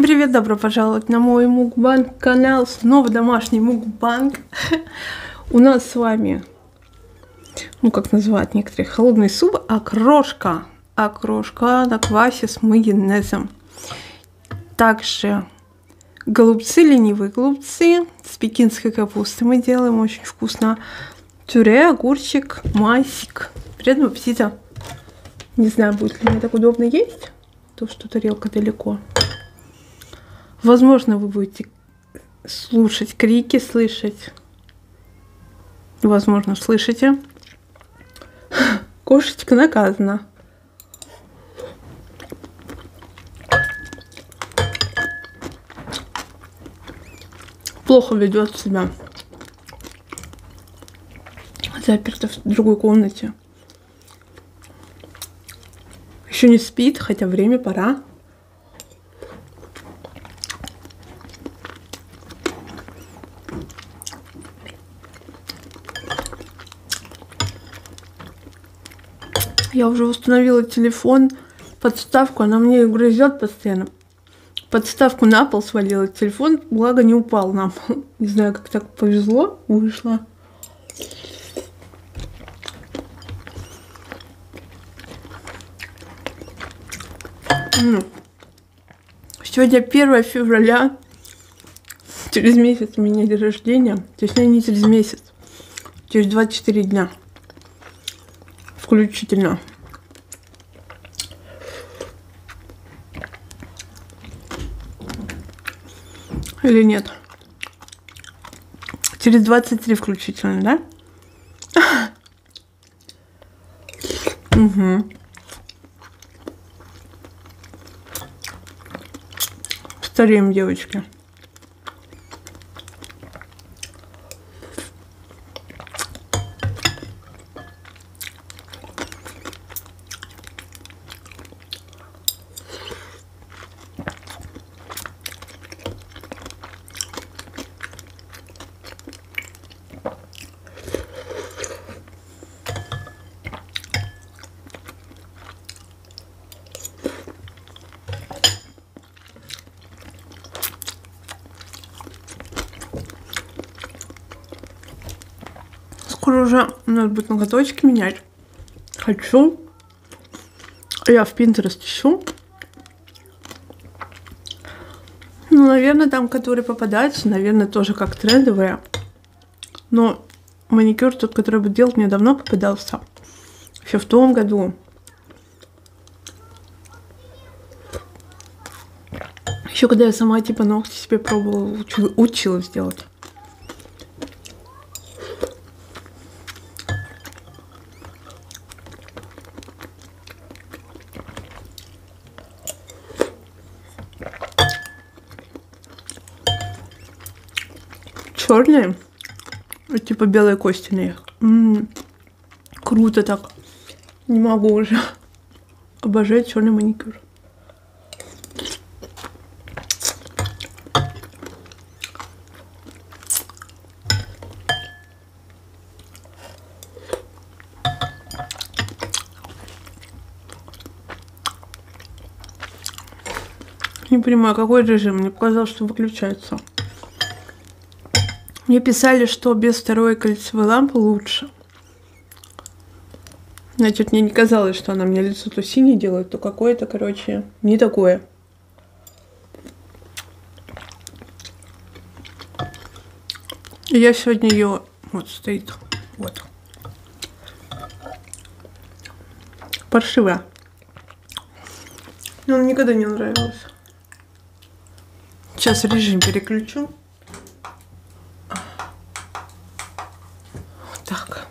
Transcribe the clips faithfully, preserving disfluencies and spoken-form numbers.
привет, добро пожаловать на мой мукбанг канал, снова домашний мукбанг. У нас с вами, ну как называют некоторые, холодный суп, окрошка, окрошка на квасе с майонезом. Также голубцы, ленивые голубцы с пекинской капустой мы делаем, очень вкусно. Пюре, огурчик, масик. Приятного аппетита. Не знаю, будет ли мне так удобно есть, то что тарелка далеко. Возможно, вы будете слушать крики, слышать. Возможно, слышите. Кошечка наказана. Плохо ведет себя. Заперта в другой комнате. Еще не спит, хотя время пора. Я уже установила телефон, подставку, она мне грызет постоянно. Подставку на пол свалила, телефон, благо, не упал на пол. Не знаю, как так повезло, вышло. Сегодня первое февраля, через месяц у меня день рождения, точнее не через месяц, через двадцать четыре дня. Включительно. Или нет? Через двадцать три включительно, да? Угу. Стареем, девочки. Скоро уже надо будет ноготочки менять. Хочу. Я в Pinterest ищу. Ну, наверное, там, которые попадаются, наверное, тоже как трендовые. Но маникюр тот, который буду делать, мне давно попадался. Еще в том году. Еще когда я сама типа ногти себе пробовала, учила, училась делать. Черные, типа белые кости на них. М-м-м, круто так. Не могу уже. Обожаю черный маникюр. Не понимаю, какой режим. Мне показалось, что выключается. Мне писали, что без второй кольцевой лампы лучше. Значит, мне не казалось, что она мне лицо то синее делает, то какое-то, короче, не такое. И я сегодня ее... Вот, стоит. Вот. Паршивая. Но он никогда не нравился. Сейчас режим переключу. Так.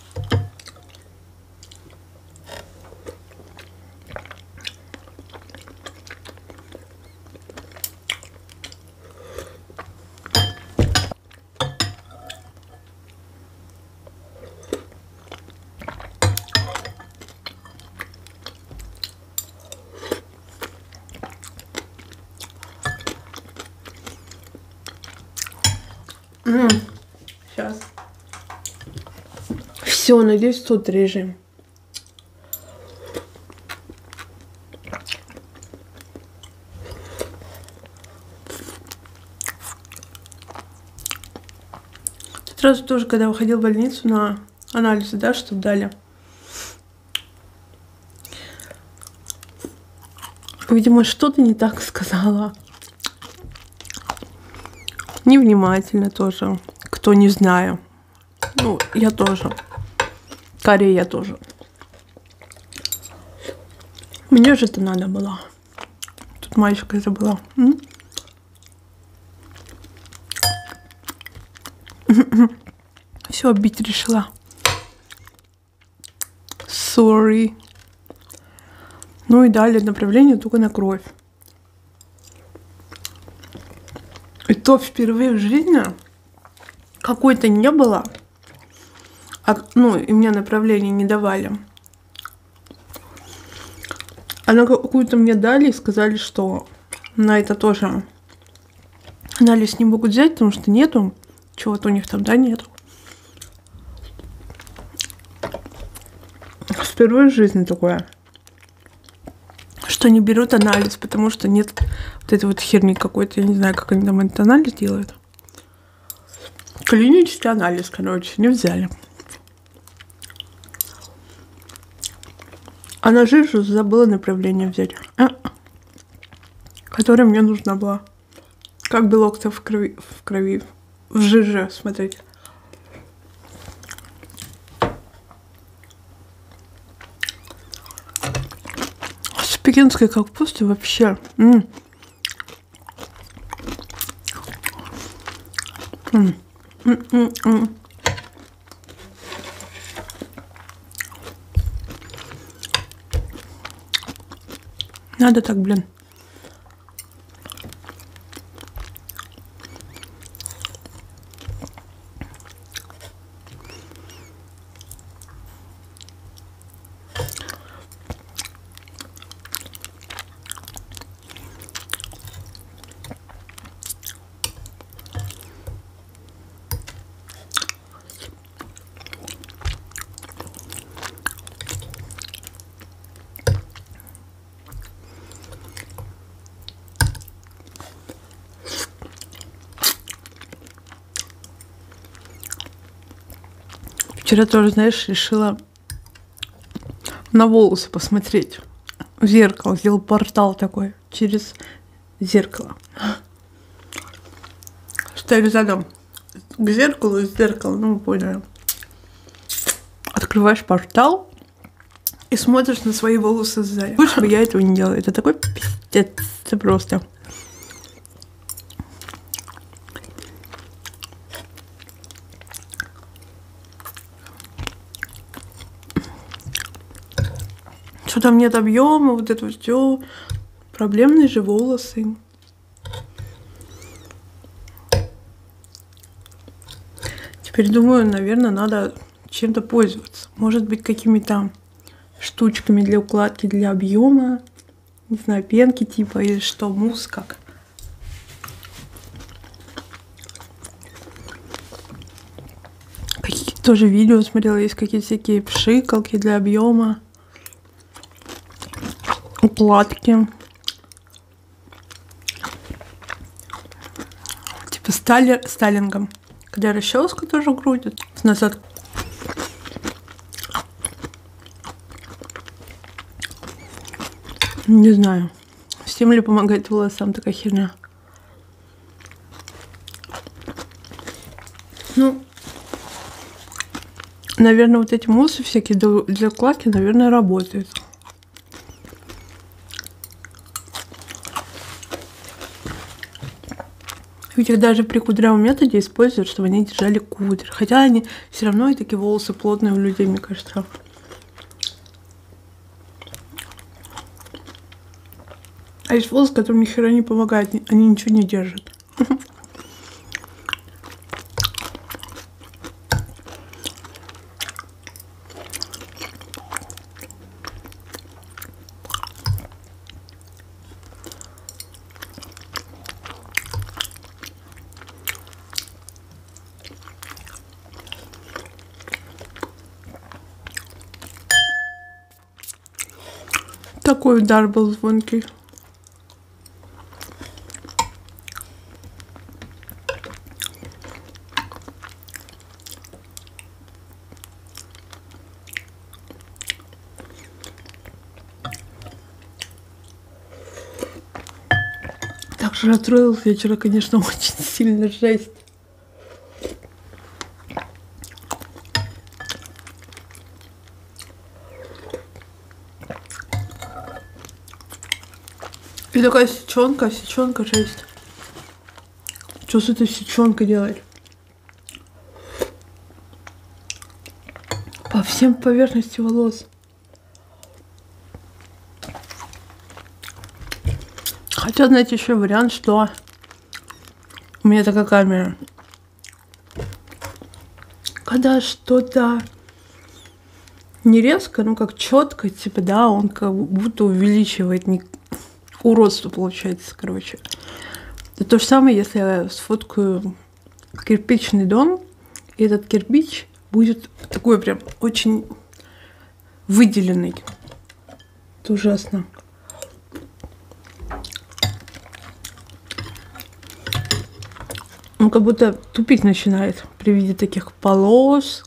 М-м. Сейчас. Все, надеюсь, тут режим. Сразу тоже, когда выходил в больницу на анализы, да, что дали. Видимо, что-то не так сказала. Невнимательно тоже. Кто не знаю. Ну, я тоже. Корея тоже. Мне же это надо было. Тут мальчика забыла. М? Все, бить решила. Sorry. Ну и дали направление только на кровь. И то впервые в жизни какой-то не было. А, ну, и мне направление не давали. А на какую-то мне дали и сказали, что на это тоже анализ не могут взять, потому что нету. Чего-то у них там, да, нету. Впервые в жизни такое. Что не берут анализ, потому что нет вот этой вот херни какой-то. Я не знаю, как они там этот анализ делают. Клинический анализ, короче, не взяли. А на жижу забыла направление взять. А, которая мне нужна была. Как белок-то в крови, в крови, в жиже смотреть. С пекинской капустой вообще. М -м. М -м -м. Надо так, блин. Вчера тоже, знаешь, решила на волосы посмотреть. В зеркало. Сделал портал такой через зеркало. Ставишь задом к зеркалу, из зеркала, ну, вы поняли. Открываешь портал и смотришь на свои волосы сзади. Лучше бы я этого не делала. Это такой пиздец. Это просто. Что там нет объема, вот это все. Проблемные же волосы. Теперь думаю, наверное, надо чем-то пользоваться. Может быть, какими-то штучками для укладки, для объема. Не знаю, пенки типа или что, мусс как. Какие тоже видео смотрела, есть какие-то всякие пшикалки для объема. Укладки. Типа стали, стайлингом. Когда расческу тоже крутят. Назад. Не знаю. Всем ли помогает волосам такая херня? Ну, наверное, вот эти муссы всякие для укладки, наверное, работают. Ведь их даже при кудрявом методе используют, чтобы они держали кудри. Хотя они все равно и такие волосы плотные у людей, мне кажется. А есть волосы, которым ни хера не помогает, они ничего не держат. Такой удар был звонкий. Также расстроилась я вчера, конечно, очень сильно, жесть. И такая сеченка, сеченка, жесть. Что с этой сеченкой делать? По всем поверхности волос. Хотя, знаете, еще вариант, что у меня такая камера. Когда что-то не резко, ну как четко, типа, да, он как будто увеличивает не... уродство, получается, короче. Это то же самое, если я сфоткаю кирпичный дом, и этот кирпич будет такой прям очень выделенный. Это ужасно. Он как будто тупить начинает при виде таких полос,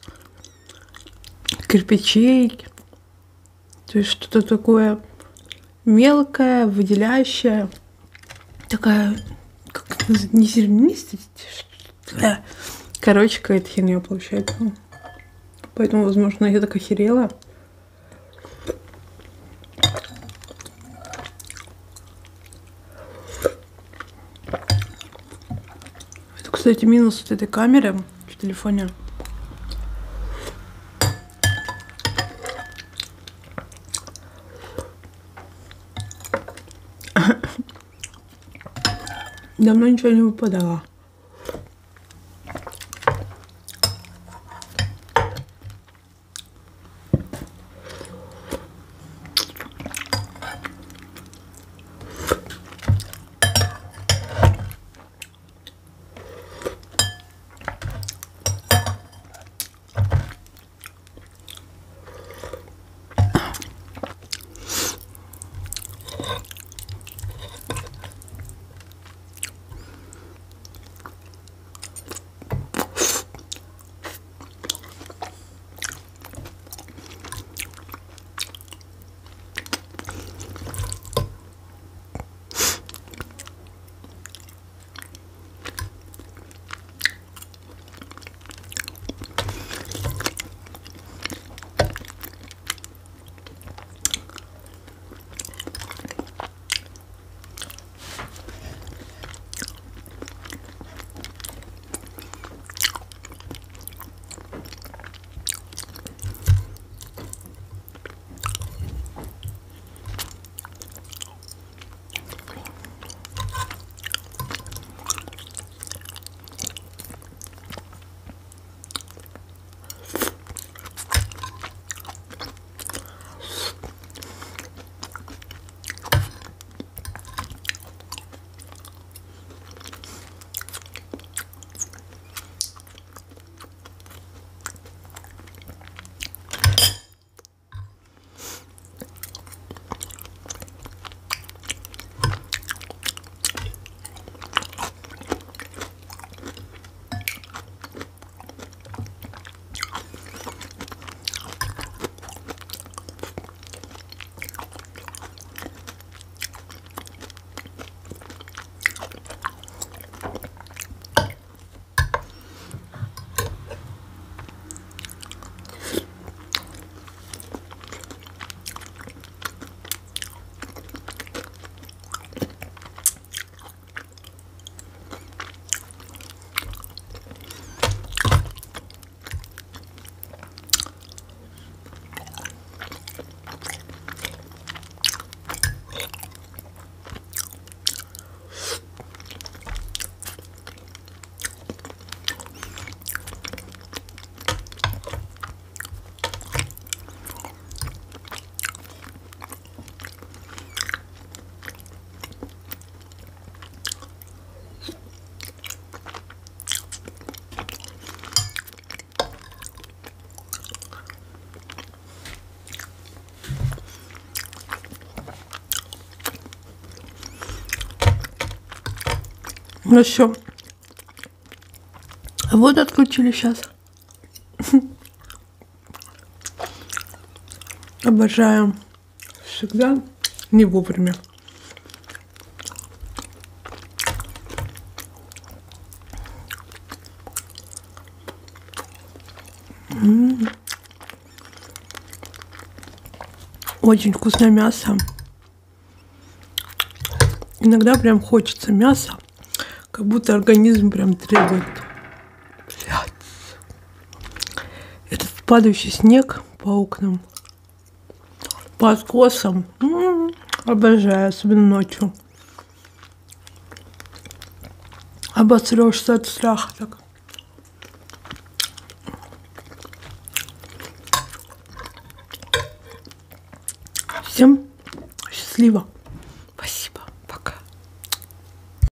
кирпичей. То есть что-то такое мелкое, выделяющее. Такая, как не зернистость. Короче, какая-то херня получается. Поэтому, возможно, я так охерела. Это, кстати, минус вот этой камеры в телефоне. Давно ничего не выпадало. Ну все. Вот отключили сейчас. Обожаю. Всегда не вовремя. М-м-м. Очень вкусное мясо. Иногда прям хочется мяса, как будто организм прям требует. Блядь. Этот падающий снег по окнам, по откосам. М-м-м. Обожаю, особенно ночью. Обосрешься от страха так. Всем счастливо.